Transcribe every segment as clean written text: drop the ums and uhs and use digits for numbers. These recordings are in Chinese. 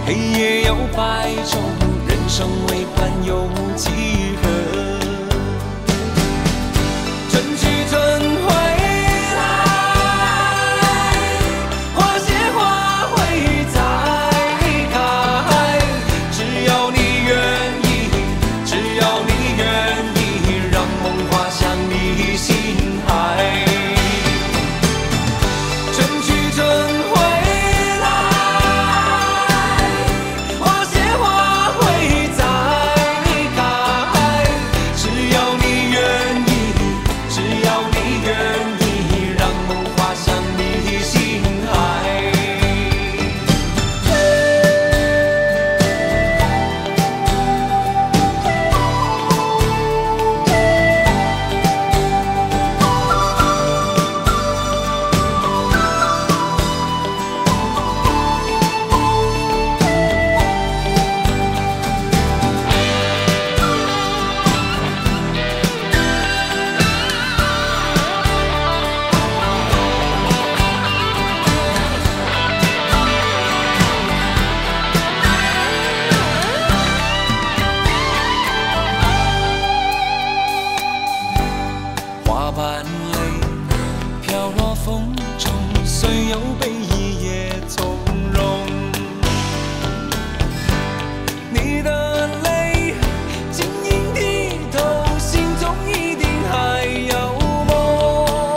黑夜有白昼，人生为欢有几何？春去春回来，花谢花会再开。只要你愿意，只要你愿意，让梦滑向你心海。春去春回来，花谢花会再开。只要你愿意，只要你愿意，让梦滑向你心海。花瓣泪飘落风中，虽有悲意也从容。你的泪晶莹剔透，心中一定还有梦。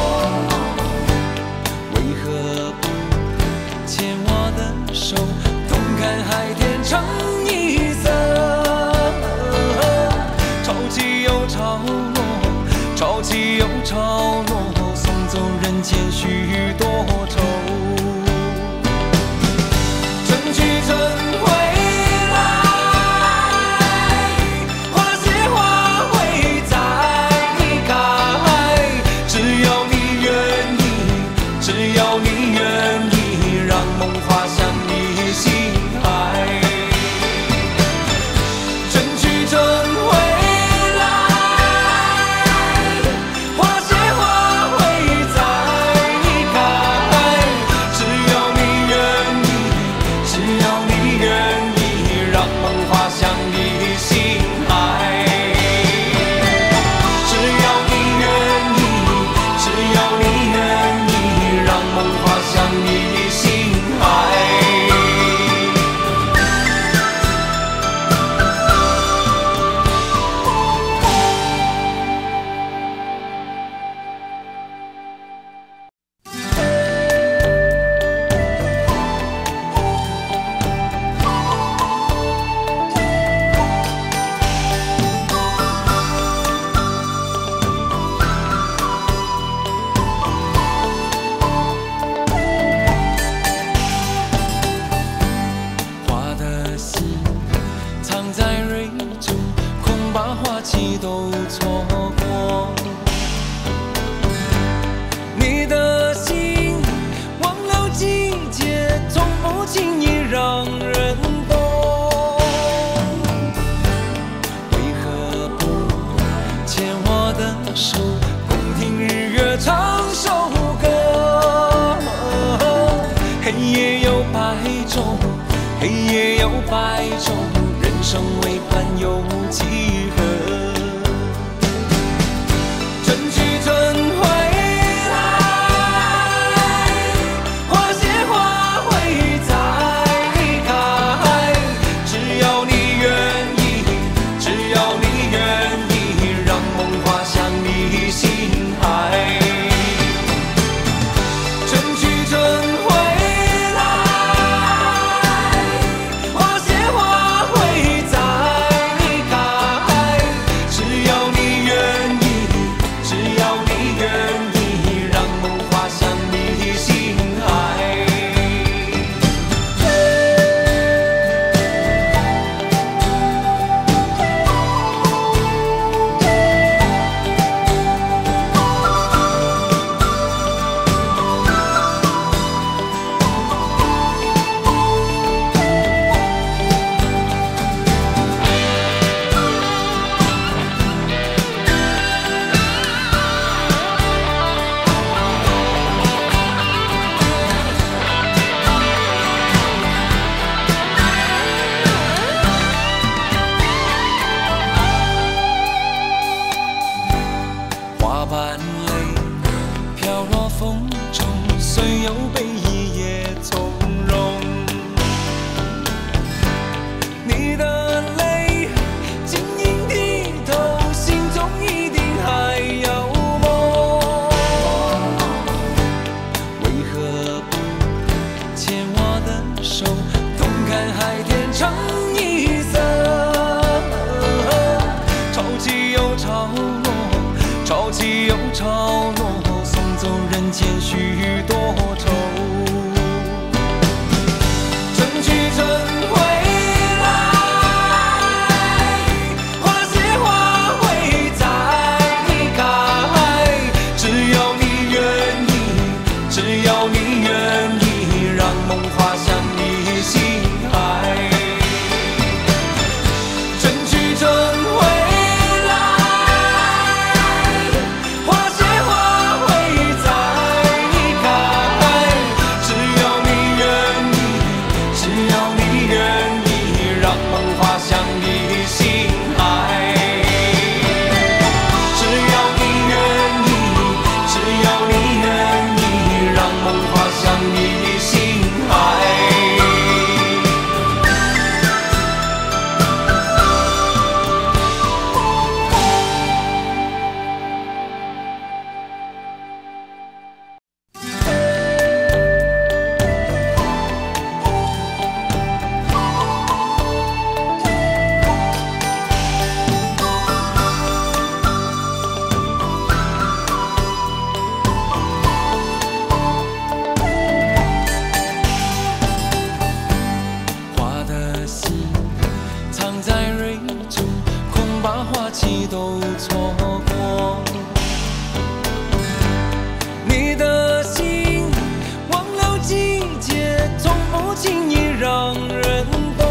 为何不牵我的手，同看海天成一色？潮起又潮落，潮起又潮落，送走人间许多愁。春去春回来，花谢花会再开。只要你愿意，只要你愿意，让梦滑向你心海。春去春回都错过，你的心忘了季节，从不轻易让人懂。为何不牵我的手，共听日月唱首歌？黑夜有白昼，黑夜有白昼，人生为欢有几何？花谢花会再开。 间许多愁。春去春回来，花谢花会再开。只要你愿意，只要你愿意，让梦滑向你心海。春去春回来，花谢花会再开。只要你愿意，只要你愿意，让梦滑向你心海。只要你愿意，只要你愿意，让梦滑向你心海。花的心藏在蕊中，恐把花期都错过。你的心忘了季节，从不轻易让人懂。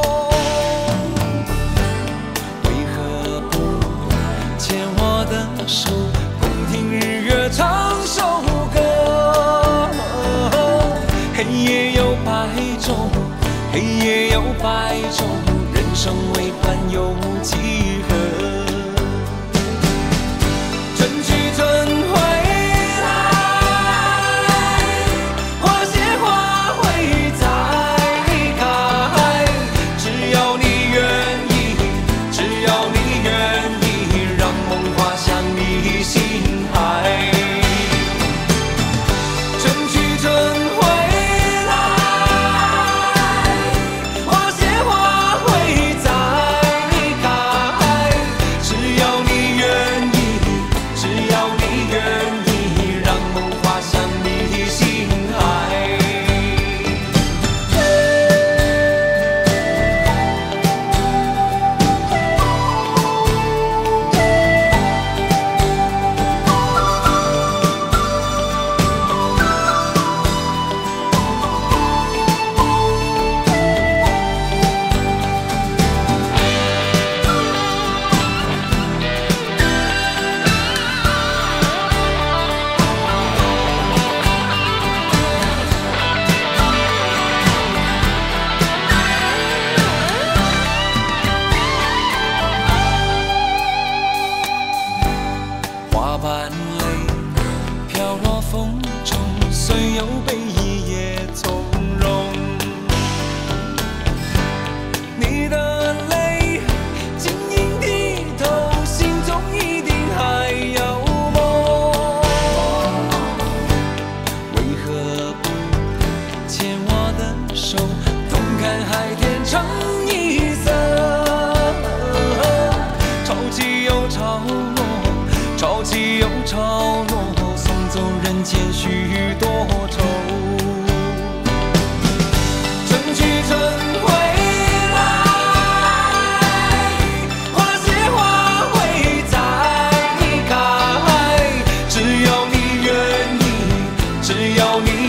为何不牵我的手，共听日月唱首歌？黑夜有白昼，黑夜有白昼，人生为欢有几何？春去春回来，花谢花会再开。只要你愿意，只要你愿意，让梦滑向你心海。春去春回来，花谢花会再开。只要你愿意，只要你愿意，让梦滑向你心海。花瓣泪飘落风中，虽有悲意也从容。你的泪晶莹剔透，心中一定还有梦。为何不牵我的手，共看海天成一色？潮起又潮落，潮起又潮落，送走人间许多愁。春去春回来，花谢花会再开。只要你愿意，只要你